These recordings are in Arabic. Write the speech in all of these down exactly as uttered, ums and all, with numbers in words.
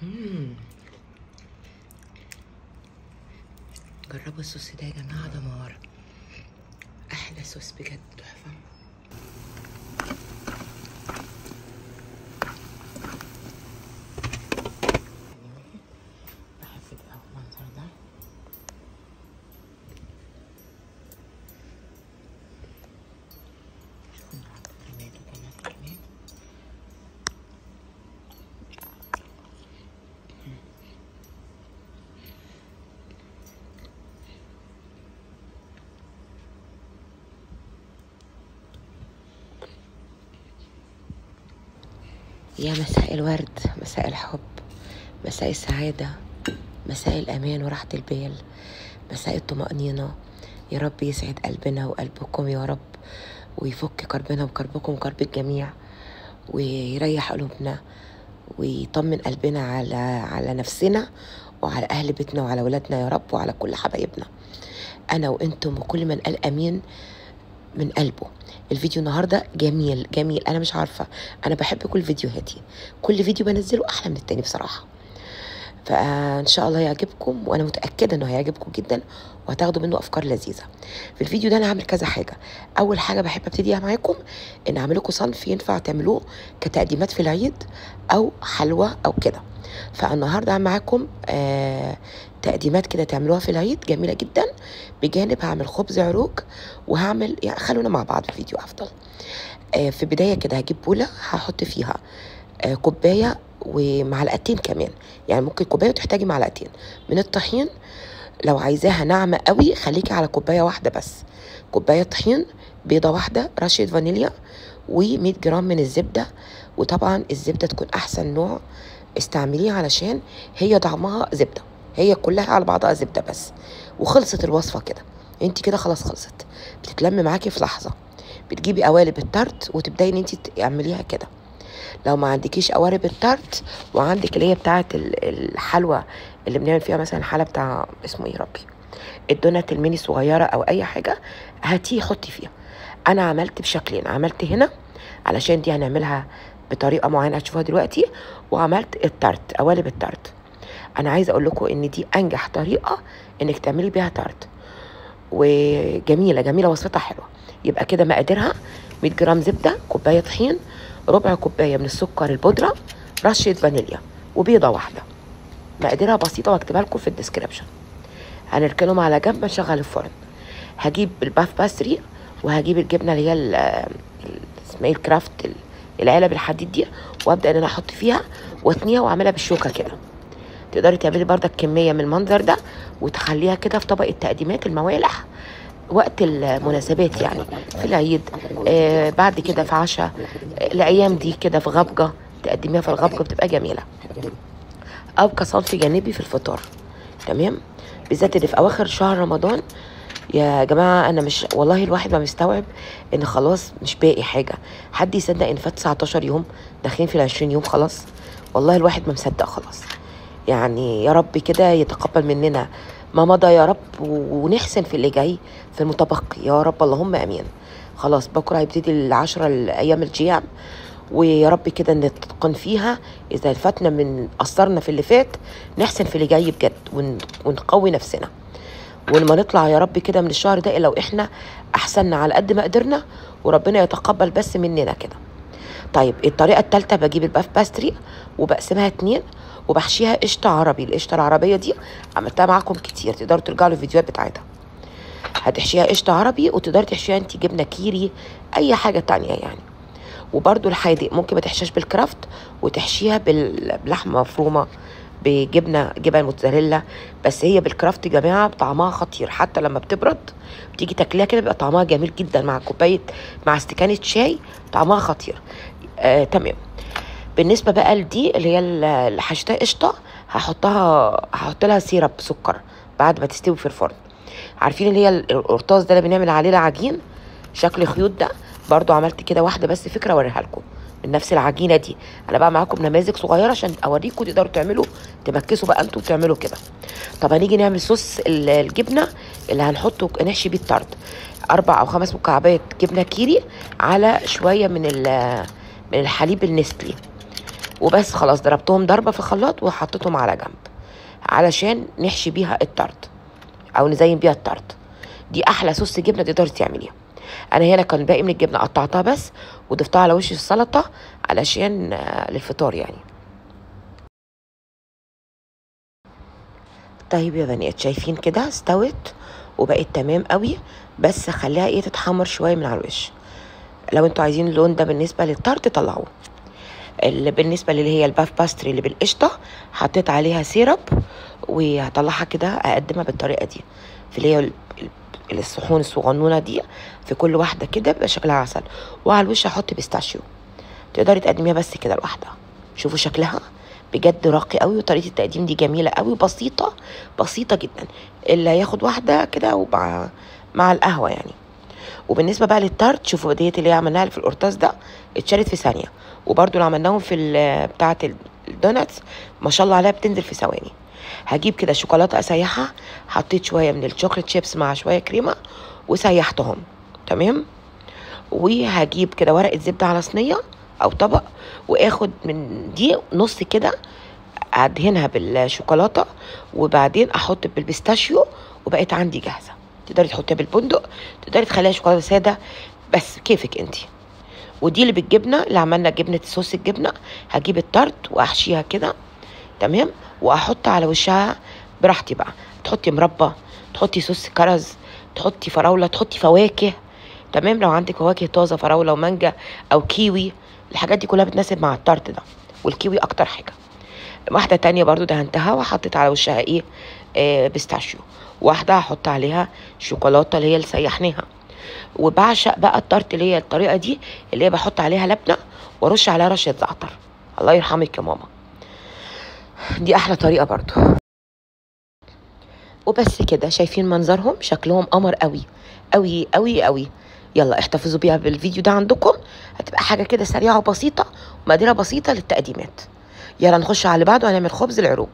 مم. جربوا الصوص ده يا جماعه، دمار. احلى صوص بجد، تحفه. بحب بقى المنظر ده. شوفوا نحط كميته كمان كمان. يا مساء الورد، مساء الحب، مساء السعادة، مساء الأمان وراحة البال، مساء الطمأنينة. يا رب يسعد قلبنا وقلبكم يا رب، ويفك كربنا وكربكم وكرب الجميع، ويريح قلوبنا ويطمن قلبنا على على نفسنا وعلى أهل بيتنا وعلى ولادنا يا رب، وعلى كل حبايبنا، أنا وإنتم وكل من قال أمين من قلبه. الفيديو النهارده جميل جميل، انا مش عارفه، انا بحب كل فيديوهاتي، كل فيديو بنزله احلى من التاني بصراحه. فان شاء الله يعجبكم، وانا متاكده انه هيعجبكم جدا وهتاخدوا منه افكار لذيذه. في الفيديو ده انا هعمل كذا حاجه. اول حاجه بحب ابتديها معاكم ان اعمل لكم صنف ينفع تعملوه كتقديمات في العيد او حلوى او كده. فالنهارده هعمل معاكم آه تقديمات كده تعملوها في العيد جميله جدا، بجانب هعمل خبز عروج وهعمل، يعني خلونا مع بعض في الفيديو افضل. آه في بدايه كده هجيب بوله هحط فيها آه كوبايه ومعلقتين كمان، يعني ممكن كوبايه وتحتاجي معلقتين من الطحين. لو عايزاها ناعمه قوي خليكي على كوبايه واحده بس. كوبايه طحين، بيضه واحده، رشه فانيليا، و100 جرام من الزبده. وطبعا الزبده تكون احسن نوع استعمليه علشان هي طعمها زبده، هي كلها على بعضها زبده بس. وخلصت الوصفه كده، انت كده خلاص خلصت، بتتلم معاكي في لحظه. بتجيبي قوالب التارت وتبداي ان انت تعمليها كده. لو ما عندكيش قوالب التارت وعندك اللي هي بتاعه الحلوى اللي بنعمل فيها مثلا الحلى بتاع اسمه ايه ربي، الدونات الميني صغيره او اي حاجه، هاتيه حطي فيها. انا عملت بشكلين، عملت هنا علشان دي هنعملها بطريقه معينه هتشوفوها دلوقتي، وعملت التارت قوالب التارت. انا عايزه اقول لكم ان دي انجح طريقه انك تعملي بيها تارت، وجميله جميله وصفتها حلوه. يبقى كده مقاديرها: مية جرام زبده، كوبايه طحين، ربع كوبايه من السكر البودره، رشه فانيليا، وبيضه واحده. مقاديرها بسيطه واكتبها لكم في الديسكريبشن. هنركنهم على جنب نشغل الفرن. هجيب الباف باستري وهجيب الجبنه اللي هي اسمها ايه الكرافت، العلب الحديد دي، وابدا ان انا احط فيها واتنيها واعملها بالشوكه كده. تقدري تعملي بردك كميه من المنظر ده وتخليها كده في طبق التقديمات الموالح وقت المناسبات، يعني في العيد، آه بعد كده في عشاء، آه الايام دي كده في غبجه تقدميها في الغبجه بتبقى جميله، او كصنف جانبي في الفطار. تمام، بالذات اللي في اواخر شهر رمضان يا جماعه. انا مش والله الواحد ما مستوعب ان خلاص مش باقي حاجه. حد يصدق ان فات تسعتاشر يوم داخلين في العشرين يوم خلاص؟ والله الواحد ما مصدق خلاص. يعني يا رب كده يتقبل مننا ما مضى يا رب، ونحسن في اللي جاي في المتبقي يا رب، اللهم امين. خلاص بكره هيبتدي العشرة الايام الجيام، ويا رب كده نتقن فيها. اذا فاتنا من قصرنا في اللي فات نحسن في اللي جاي بجد، ونقوي نفسنا، ولما نطلع يا رب كده من الشهر ده لو احنا احسننا على قد ما قدرنا، وربنا يتقبل بس مننا كده. طيب الطريقه الثالثه، بجيب الباف باستري وبقسمها اتنين وبحشيها قشطه عربي. القشطه العربيه دي عملتها معاكم كتير، تقدروا ترجعوا للفيديوهات بتاعتها. هتحشيها قشطه عربي، وتقدري تحشيها انت جبنه كيري، اي حاجه تانية يعني. وبرده الحادق ممكن ما تحشيهاش بالكرافت وتحشيها باللحمه مفرومه بجبنه جبن موتزاريلا، بس هي بالكرافت يا جماعه طعمها خطير. حتى لما بتبرد بتيجي تاكليها كده بيبقى طعمها جميل جدا مع كوبايه، مع استكانه شاي، طعمها خطير. آه تمام. بالنسبه بقى لدي اللي هي اللي حشيتها قشطه، هحطها هحط لها سيرب سكر بعد ما تستوي في الفرن. عارفين اللي هي القرطاس ده اللي بنعمل عليه العجين شكل خيوط ده؟ برضو عملت كده واحده بس فكره اوريها لكم من نفس العجينه دي. انا بقى معاكم نماذج صغيره عشان اوريكم تقدروا تعملوا، تمكسوا بقى انتوا وتعملوا كده. طب هنيجي نعمل صوص الجبنه اللي هنحطه نحشي بيه الطرد. اربع او خمس مكعبات جبنه كيري على شويه من من الحليب النستلي، وبس. خلاص ضربتهم ضربه في الخلاط وحطيتهم على جنب علشان نحشي بيها التارت او نزين بيها التارت. دي احلى صوص جبنه تقدري تعمليها. انا هنا كان باقي من الجبنه قطعتها بس وضفتها على وش السلطه علشان للفطار يعني. طيب يا بنات شايفين كده استوت وبقت تمام قوي، بس خليها ايه تتحمر شويه من على الوش. لو انتوا عايزين اللون ده بالنسبه للتارت طلعوه. اللي بالنسبه اللي هي الباف باستري اللي بالقشطه حطيت عليها سيرب وهطلعها كده اقدمها بالطريقه دي في اللي هي الصحون الصغنونه دي، في كل واحده كده بيبقى شكلها عسل. وعلى الوش هحط بيستاشيو، تقدري تقدميها بس كده لوحدها. شوفوا شكلها بجد راقي قوي، وطريقه التقديم دي جميله قوي، بسيطه بسيطه جدا. اللي هياخد واحده كده ومع مع القهوه يعني. وبالنسبه بقى للتارت شوفوا ديت اللي هي عملناها في القرطاس ده اتشالت في ثانيه، وبرده اللي عملناهم في بتاعه الدوناتس ما شاء الله عليها بتنزل في ثواني. هجيب كده شوكولاته اسيحها، حطيت شويه من الشوكليت شيبس مع شويه كريمه وسيحتهم تمام. وهجيب كده ورقه زبده على صينيه او طبق، واخد من دي نص كده ادهنها بالشوكولاته، وبعدين احط بالبيستاشيو وبقت عندي جاهزه. تقدري تحطيها بالبندق، تقدري تخليها شوكولاته ساده، بس كيفك انت. ودي اللي بالجبنه اللي عملنا جبنه صوص الجبنه. هجيب التارت واحشيها كده تمام، واحط على وشها براحتي بقى. تحطي مربى، تحطي صوص كرز، تحطي فراوله، تحطي فواكه تمام. لو عندك فواكه طازه فراوله ومانجا او كيوي، الحاجات دي كلها بتناسب مع التارت ده، والكيوي اكتر حاجه. واحده تانية برضو دهنتها وحطيت على وشها ايه آه بيستاشيو. واحده هحط عليها شوكولاته اللي هي اللي سيحناها. وبعشق بقى التارت اللي هي الطريقه دي اللي هي بحط عليها لبنه وارش عليها رشه زعتر. الله يرحمك يا ماما، دي احلى طريقه برضو. وبس كده شايفين منظرهم شكلهم قمر قوي قوي قوي قوي. يلا احتفظوا بيها بالفيديو ده عندكم، هتبقى حاجه كده سريعه وبسيطه ومقاديرها بسيطه للتقديمات. يلا نخش على اللي بعده، هنعمل خبز العروق.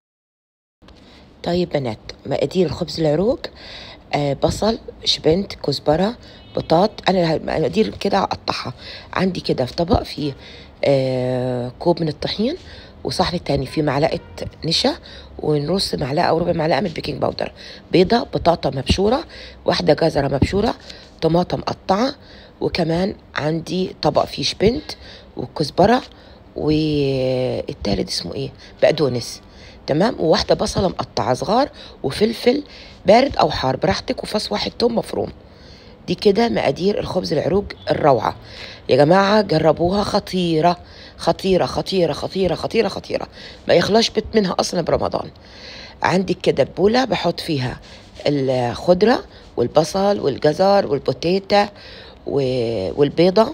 طيب بنات مقادير الخبز العروق: آه بصل، شبنت، كزبره، بطاط. انا مقادير كده هقطعها عندي كده في طبق فيه آه كوب من الطحين، وصحن التاني فيه معلقه نشا ونص معلقه او ربع معلقه من البيكنج باودر، بيضه، بطاطا مبشوره، واحده جزره مبشوره، طماطم مقطعه، وكمان عندي طبق فيه شبنت وكزبره، والتالت اسمه ايه بقدونس تمام، وواحده بصله مقطعه صغار، وفلفل بارد او حار براحتك، وفص واحد توم مفروم. دي كده مقادير الخبز العروق الروعه يا جماعه. جربوها، خطيره خطيره خطيره خطيره خطيره خطيره، ما يخلاش بيت منها اصلا برمضان. عندك كده بوله بحط فيها الخضره والبصل والجزر والبوتيتا والبيضه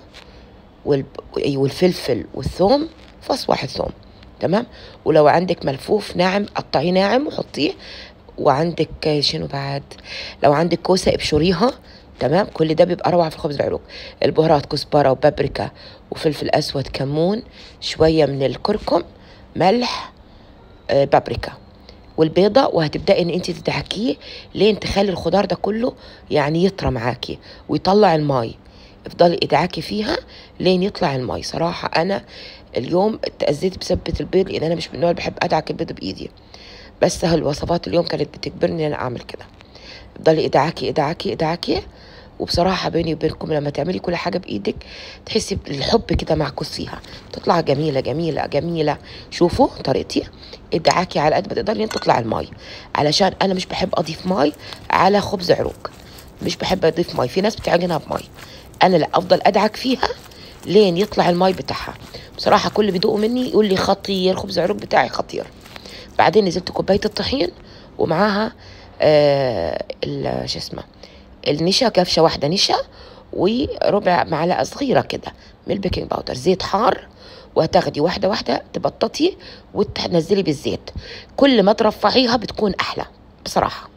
والفلفل والثوم، فص واحد ثوم تمام. ولو عندك ملفوف ناعم قطعيه ناعم وحطيه. وعندك شنو بعد، لو عندك كوسه ابشريها تمام. كل ده بيبقى روعه في خبز العروق. البهارات كزبره وبابريكا وفلفل اسود، كمون، شويه من الكركم، ملح، آه بابريكا، والبيضه. وهتبداي ان انت تدعكيه لين تخلي الخضار ده كله يعني يطرى معاكي ويطلع الماي. افضلي ادعكي فيها لين يطلع الماي. صراحه انا اليوم اتاذيت بسبه البيض، لان انا مش من النوع اللي بحب ادعك البيض بايدي، بس هالوصفات اليوم كانت بتجبرني ان انا اعمل كده. افضلي ادعكي ادعكي ادعكي. وبصراحه بيني وبينكم لما تعملي كل حاجه بايدك تحسي بالحب كده معكوس فيها، تطلع جميله جميله جميله. شوفوا طريقتي، ادعكي على قد ما تقدري لين تطلع الماي، علشان انا مش بحب اضيف ماي على خبز عروق، مش بحب اضيف ماي. في ناس بتعجنها بماي، انا لا، افضل ادعك فيها لين يطلع الماي بتاعها. بصراحه كل بيدوقوا مني يقول لي خطير، خبز العروق بتاعي خطير. بعدين نزلت كوبايه الطحين ومعاها آه شو اسمه النشا، كفشه واحده نشا، وربع معلقه صغيره كده من البيكنج باودر، زيت حار. وهتاخدي واحده واحده تبططي وتنزلي بالزيت، كل ما ترفعيها بتكون احلى بصراحه.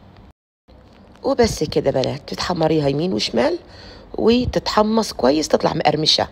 وبس كده بنات، تتحمريها يمين وشمال وتتحمص كويس، تطلع مقرمشه.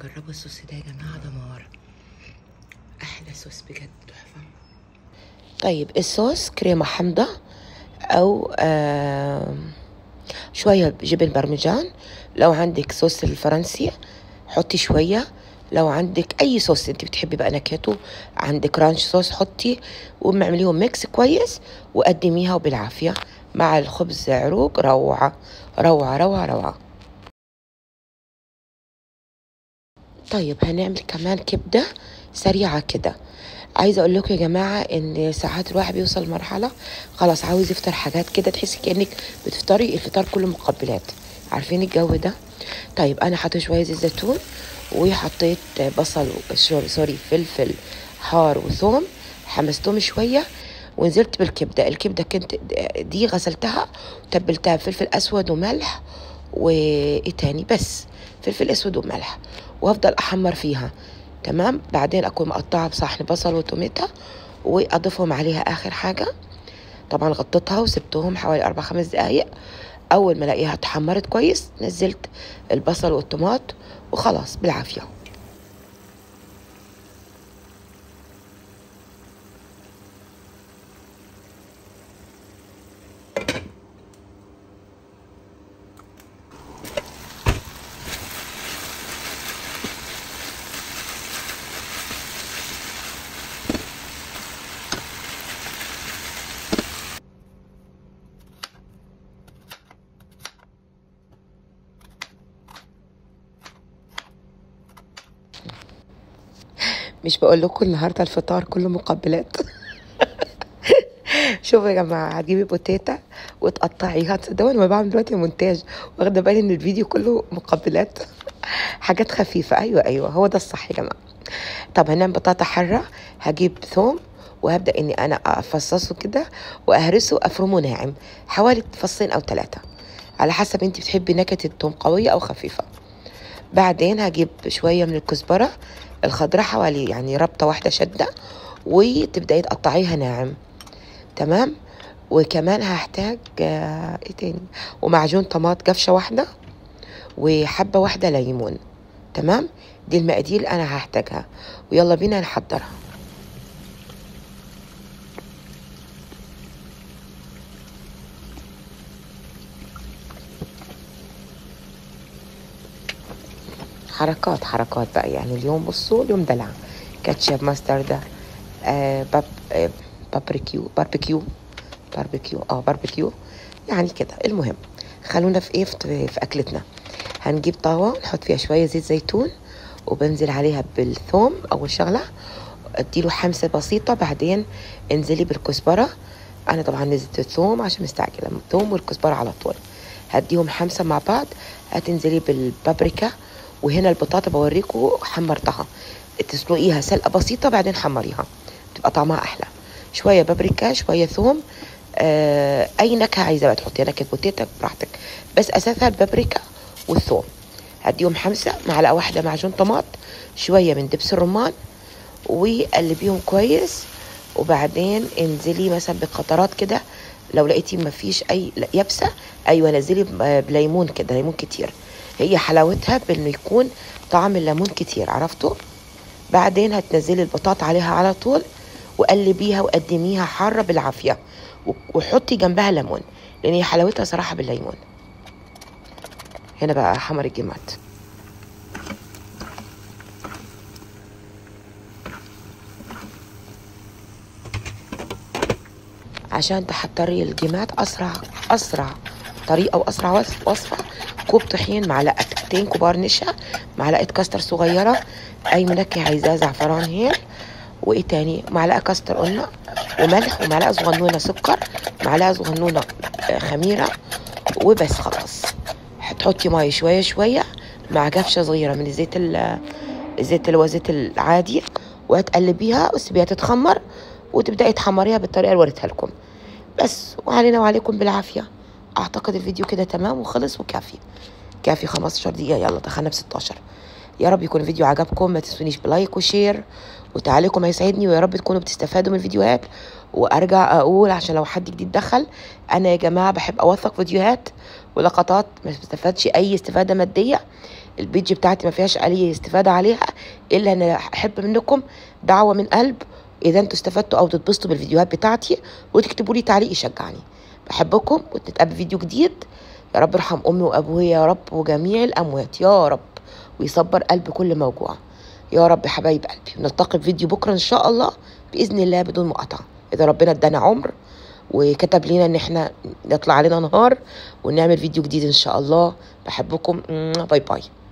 جربوا الصوص ده يا جماعه، دمار، احلى صوص بجد، تحفه. طيب الصوص كريمه حامضه او آه شويه جبن برمجان. لو عندك صوص الفرنسي حطي شويه، لو عندك اي صوص انت بتحبي بقى نكهته، عندك رانش صوص حطي، ومعمليهم ميكس كويس وقدميها وبالعافيه مع الخبز عروق. روعه روعه روعه روعه. طيب هنعمل كمان كبده سريعه كده. عايزه اقول لكم يا جماعه ان ساعات الواحد بيوصل لمرحله خلاص عاوز يفطر حاجات كده تحسي كانك بتفطري الفطار كله مقبلات، عارفين الجو ده. طيب انا حطيت شويه زيت زيتون، وحطيت بصل سوري فلفل حار وثوم، حمستهم شويه ونزلت بالكبده. الكبده كنت دي غسلتها وتبلتها بفلفل اسود وملح وايه تاني، بس فلفل اسود وملح، وافضل احمر فيها. تمام. بعدين اكون مقطعه بصحن بصل وتوميتا واضيفهم عليها اخر حاجه. طبعا غطيتها وسبتهم حوالي اربع خمس دقايق. اول ما الاقيها اتحمرت كويس نزلت البصل والطماط وخلاص بالعافيه. مش بقول لكم النهارده الفطار كله مقبلات. شوفوا يا جماعه، هتجيبي بوتيتا وتقطعيها. تصدقوا انا بعمل دلوقتي مونتاج واخده بالي ان الفيديو كله مقبلات. حاجات خفيفه. ايوه ايوه هو ده الصح يا جماعه. طب هنعمل بطاطا حره. هجيب ثوم وهبدا اني انا افصصه كده واهرسه افرمه ناعم، حوالي فصين او ثلاثه على حسب انت بتحبي نكهه الثوم قويه او خفيفه. بعدين هجيب شويه من الكزبره الخضراء، حوالي يعني ربطه واحده شده، وتبداي تقطعيها ناعم. تمام. وكمان هحتاج آه، ايه تاني، ومعجون طماط قفشه واحده، وحبه واحده ليمون. تمام. دي المقادير اللي انا هحتاجها، ويلا بينا نحضرها. حركات حركات بقى يعني. اليوم بصوا اليوم دلع. كاتشب ماسترد آه باب آه بابريكيو باربيكيو باربيكيو اه باربيكيو يعني كده. المهم خلونا في ايه، في, في اكلتنا. هنجيب طاوة نحط فيها شوية زيت زيتون، وبنزل عليها بالثوم اول شغلة، اديله حمسة بسيطة. بعدين انزلي بالكزبرة. انا طبعا نزلت الثوم عشان مستعجلة، الثوم والكزبرة على طول هديهم حمسة مع بعض. هتنزلي بالبابريكا، وهنا البطاطا بوريكم حمرتها، تسلقيها سلقة بسيطة بعدين حمريها تبقى طعمها احلى. شوية بابريكا شوية ثوم، آه اي نكهة عايزة بقى تحطيها، نكهة بوتيتا براحتك، بس اساسها البابريكا والثوم. هديهم حمسة، معلقة واحدة معجون طماط، شوية من دبس الرمان، وقلبيهم كويس. وبعدين انزلي مثلا بقطرات كده، لو لقيتي ما فيش اي يابسه ايوه نزلي بليمون كده، ليمون كتير. هي حلاوتها بانه يكون طعم الليمون كتير، عرفتوا. بعدين هتنزلي البطاطا عليها على طول وقلبيها وقدميها حاره بالعافيه، وحطي جنبها ليمون لان هي حلاوتها صراحه بالليمون. هنا بقى حمر الجمات. عشان تحضري الجمات اسرع اسرع طريقه واسرع وصفه، كوب طحين، معلقتين كبار نشا، معلقه كاستر صغيره، اي منكه عايزاه، زعفران هيل، وايه تاني، معلقه كاستر قلنا، وملح، ومعلقه صغنونه سكر، معلقه صغنونه خميره، وبس خلاص. هتحطي ميه شويه شويه مع قفشه صغيره من الزيت الزيت اللي هو الزيت العادي، وهتقلبيها وتسيبيها تتخمر، وتبداي تحمريها بالطريقه اللي وريتها لكم بس. وعلينا وعليكم بالعافيه. اعتقد الفيديو كده تمام وخلص وكافي، كافي خمستاشر دقيقه. يلا دخلنا ب ستاشر. يا رب يكون الفيديو عجبكم، ما تنسونيش بلايك وشير وتعليقكم هيسعدني، ويا رب تكونوا بتستفادوا من الفيديوهات. وارجع اقول عشان لو حد جديد دخل، انا يا جماعه بحب اوثق فيديوهات ولقطات ما بتستفادش اي استفاده ماديه، البيج بتاعتي ما فيهاش اي استفاده عليها، الا ان احب منكم دعوه من قلب اذا انتوا استفدتوا او تتبسطوا بالفيديوهات بتاعتي، وتكتبوا لي تعليق يشجعني. بحبكم، ونتقابل فيديو جديد. يا رب ارحم امي وابويا يا رب، وجميع الاموات يا رب، ويصبر قلب كل موجوع يا رب. حبايب قلبي، نلتقي في فيديو بكره ان شاء الله باذن الله بدون مقاطعه، اذا ربنا ادانا عمر وكتب لنا ان احنا يطلع علينا نهار ونعمل فيديو جديد ان شاء الله. بحبكم، باي باي.